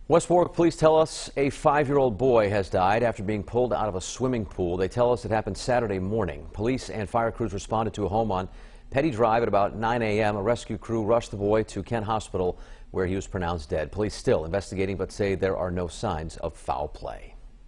West Warwick police tell us a 5-year-old boy has died after being pulled out of a swimming pool. They tell us it happened Saturday morning. Police and fire crews responded to a home on Petty Drive at about 9 a.m. A rescue crew rushed the boy to Kent Hospital, where he was pronounced dead. Police still investigating, but say there are no signs of foul play.